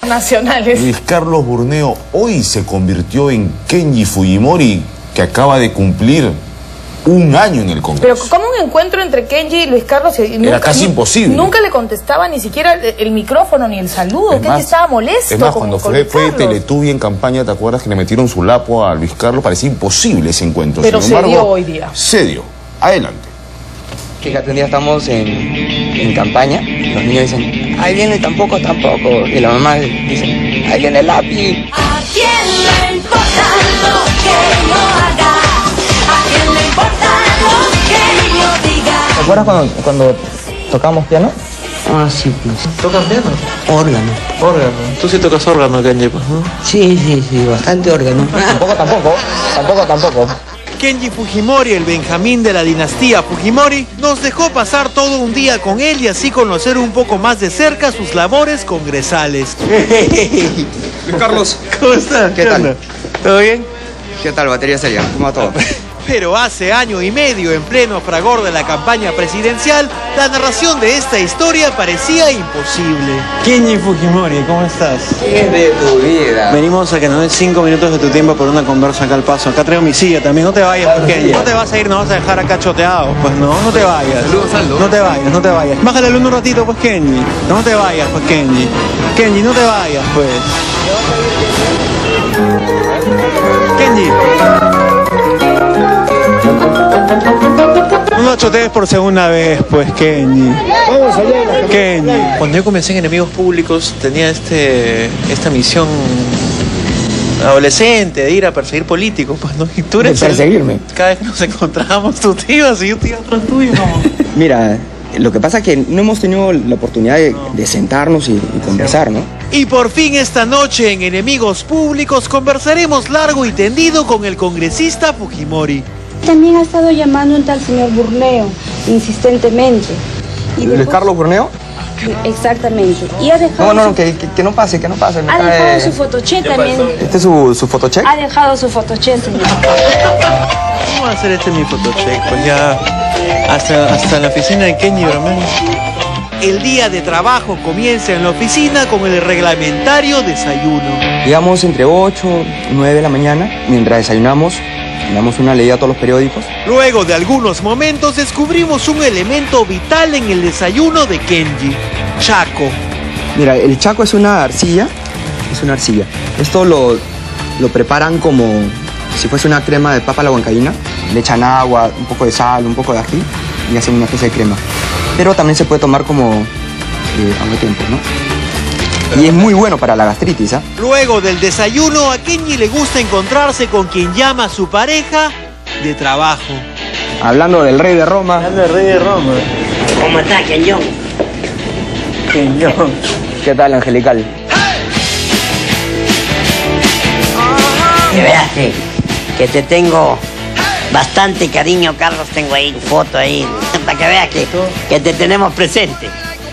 nacionales. Luis Carlos Burneo hoy se convirtió en Kenji Fujimori, que acaba de cumplir un año en el Congreso. Pero ¿cómo un encuentro entre Kenji y Luis Carlos? Era casi imposible. Nunca le contestaba ni siquiera el micrófono ni el saludo. Kenji estaba molesto. Es más, cuando fue Teletubby en campaña, ¿te acuerdas que le metieron su lapo a Luis Carlos? Parecía imposible ese encuentro. Pero sin embargo, se dio hoy día. Se dio. Adelante. Fíjate, un día estamos en campaña, los niños dicen, ahí viene tampoco, y la mamá dice, ahí viene el lápiz. ¿A quién le importa lo que yo haga? ¿A quién le importa lo que yo diga? ¿Te acuerdas cuando tocamos piano? Ah, sí, pues. ¿Tocas piano? Órgano. Órgano. Tú sí tocas órgano, Kenji, pues, ¿no? Sí, bastante órgano. Tampoco. Kenji Fujimori, el Benjamín de la dinastía Fujimori, nos dejó pasar todo un día con él y así conocer un poco más de cerca sus labores congresales. Luis Carlos, ¿cómo estás? ¿Qué tal? ¿Todo bien? ¿Qué tal, batería seria? ¿Cómo va todo? Pero hace año y medio, en pleno fragor de la campaña presidencial, la narración de esta historia parecía imposible. Kenji Fujimori, ¿cómo estás? ¿Qué es de tu vida? Venimos a que nos des 5 minutos de tu tiempo por una conversa acá al paso. Acá traigo mi silla también, no te vayas, pues, Kenji. No te vas a ir, nos vas a dejar acá choteado, pues no te vayas. Saludos, Aldo. No te vayas. Bájale el uno un ratito, pues, Kenji. No te vayas, pues, Kenji. Kenji, no te vayas, pues. Kenji. No lo chotees por segunda vez, pues, Kenji. Vamos allá. Kenji. Cuando yo comencé en Enemigos Públicos tenía esta misión adolescente de ir a perseguir políticos, pues, ¿no? Y tú eres perseguirme. Cada vez que nos encontrábamos, tú te ibas y yo te iba atrás tuyo, ¿no? Mira, lo que pasa es que no hemos tenido la oportunidad de sentarnos y conversar, ¿no? Y por fin esta noche en Enemigos Públicos conversaremos largo y tendido con el congresista Fujimori. También ha estado llamando un tal señor Burneo, insistentemente. ¿Luis Carlos Burneo? Exactamente. Y ha dejado... No, que no pase. Ha dejado su fotoche también. ¿Este es su fotoche? Ha dejado su fotoche, señor. ¿Cómo va a ser mi fotocheck? Pues ya hasta la oficina de Kenji, hermano. El día de trabajo comienza en la oficina con el reglamentario desayuno. Llegamos entre 8 y 9 de la mañana, mientras desayunamos. Damos una leída a todos los periódicos. Luego de algunos momentos descubrimos un elemento vital en el desayuno de Kenji: chaco. Mira, el chaco es una arcilla. Esto lo preparan como si fuese una crema de papa a la huancaína. Le echan agua, un poco de sal, un poco de ají y hacen una especie de crema. Pero también se puede tomar como agua tiempo, ¿no? Y es muy bueno para la gastritis, ¿ah? Luego del desayuno, a Kenji le gusta encontrarse con quien llama a su pareja de trabajo. Hablando del rey de Roma. ¿Cómo estás, Kenyon? ¿Qué tal, Angelical? De veras que te tengo bastante cariño, Carlos. Tengo ahí tu foto ahí, para que veas que te tenemos presente.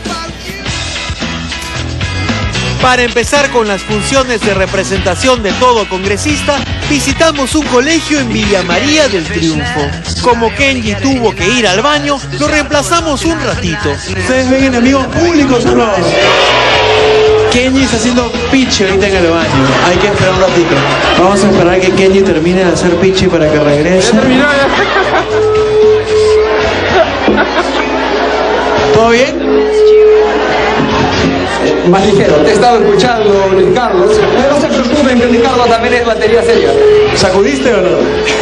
Para empezar con las funciones de representación de todo congresista, visitamos un colegio en Villa María del Triunfo. Como Kenji tuvo que ir al baño, lo reemplazamos un ratito. ¿Ustedes ven Enemigos Públicos o no? Kenji está haciendo pichi ahorita en el baño. Hay que esperar un ratito. Vamos a esperar que Kenji termine de hacer pichi para que regrese. ¿Todo bien? Más ligero, te he estado escuchando, Luis Carlos. No se preocupen que Luis Carlos también es batería seria. ¿Sacudiste o no?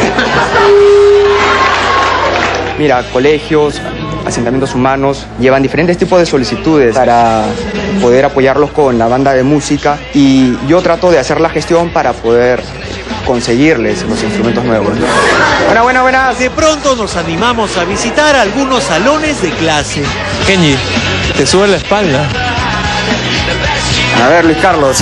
Mira, colegios, asentamientos humanos llevan diferentes tipos de solicitudes para poder apoyarlos con la banda de música y yo trato de hacer la gestión para poder conseguirles los instrumentos nuevos. Buenas. De pronto nos animamos a visitar algunos salones de clase. Kenji, te sube la espalda. A ver, Luis Carlos.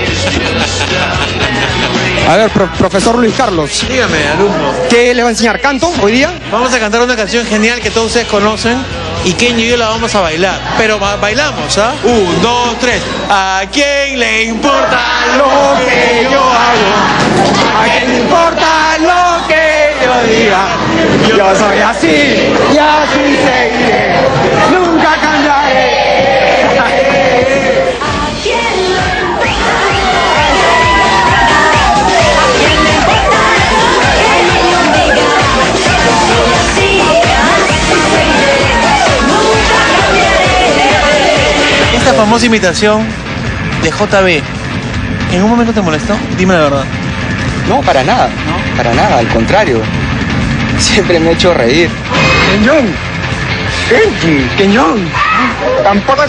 A ver, profesor Luis Carlos. Dígame, alumno. ¿Qué le va a enseñar? ¿Canto hoy día? Vamos a cantar una canción genial que todos ustedes conocen y Kenji y yo la vamos a bailar. Pero bailamos, ¿ah? 1, 2, 3. ¿A quién le importa lo que yo hago? ¿A quién le importa lo que yo diga? Yo soy así y así seguiré. Nunca cambiaré. ¿A quién le importa famosa imitación de JB, ¿en un momento te molestó? Dime la verdad. No, para nada. ¿No? Para nada, al contrario. Siempre me ha hecho reír. Kenyon, Kenji, Kenyon. Tampoco.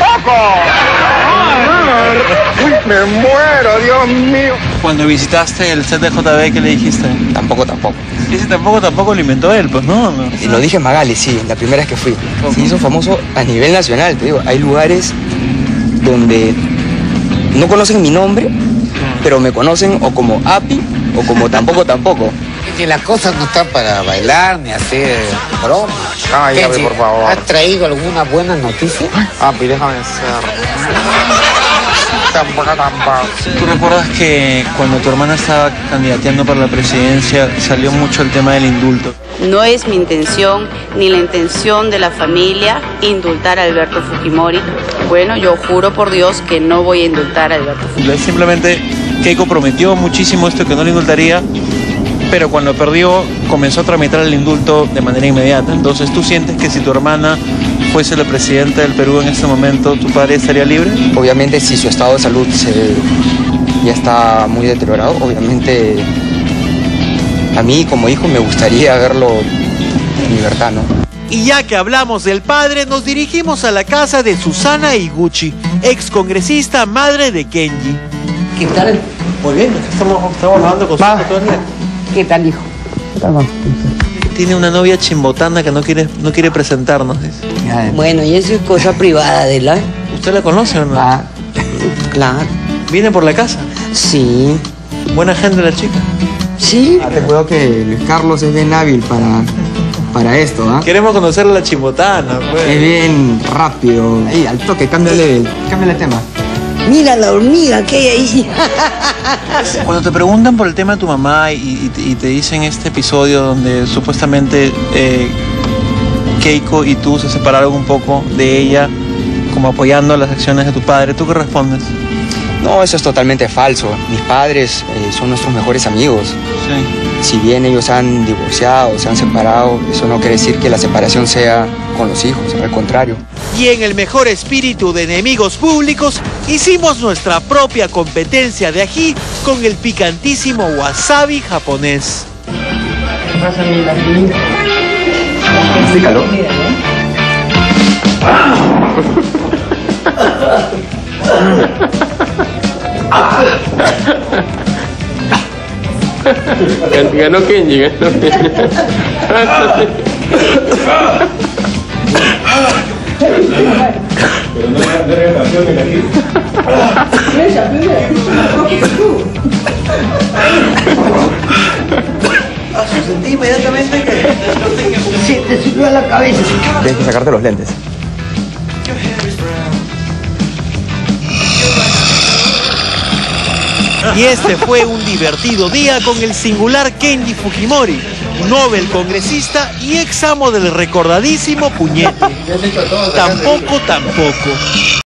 Uy, me muero, Dios mío. Cuando visitaste el set de JB, ¿qué le dijiste? Tampoco. Ese tampoco lo inventó él, pues no. Y lo dije en Magali, sí, la primera vez que fui. Se hizo famoso a nivel nacional, te digo. Hay lugares donde no conocen mi nombre, pero me conocen o como Api o como tampoco. Que la cosa no está para bailar ni hacer bromas. Cállate, por favor. ¿Has traído alguna buena noticia? Api, déjame ser. Tampoco. ¿Tú recuerdas que cuando tu hermana estaba candidateando para la presidencia salió mucho el tema del indulto? No es mi intención ni la intención de la familia indultar a Alberto Fujimori. Bueno, yo juro por Dios que no voy a indultar a Alberto Fujimori. Simplemente Keiko prometió muchísimo esto, que no lo indultaría, pero cuando perdió comenzó a tramitar el indulto de manera inmediata. Entonces, ¿tú sientes que si tu hermana fuese la presidenta del Perú en este momento, tu padre estaría libre? Obviamente, si su estado de salud ya está muy deteriorado, obviamente a mí como hijo me gustaría verlo en libertad, ¿no? Y ya que hablamos del padre, nos dirigimos a la casa de Susana Higuchi, ex congresista, madre de Kenji. ¿Qué tal? Muy bien, estamos hablando con Susana todo el día. ¿Qué tal, hijo? Tiene una novia chimbotana que no quiere presentarnos, dice. Bueno, y eso es cosa privada de la... ¿Usted la conoce o no? Claro. ¿Viene por la casa? Sí. ¿Buena gente la chica? Sí. Te cuidado que Luis Carlos es bien hábil para esto, ¿ah? Queremos conocer a la chimbotana, pues. Es bien rápido. Ahí, al toque, cámbiale el tema. Mira la hormiga que hay ahí. Cuando te preguntan por el tema de tu mamá y te dicen este episodio donde supuestamente Keiko y tú se separaron un poco de ella, como apoyando las acciones de tu padre, ¿tú qué respondes? No, eso es totalmente falso. Mis padres son nuestros mejores amigos. Sí. Si bien ellos han divorciado, se han separado, eso no quiere decir que la separación sea con los hijos, al contrario. Y en el mejor espíritu de enemigos públicos, hicimos nuestra propia competencia de ají con el picantísimo wasabi japonés. ¿Qué pasa, mi ají? Explícalo. Ganó Kenji. Sentí inmediatamente que... Se te subió a la cabeza. Tienes que sacarte los lentes. Y este fue un divertido día con el singular Kenji Fujimori, Nobel congresista y ex amo del recordadísimo puñete. Tampoco.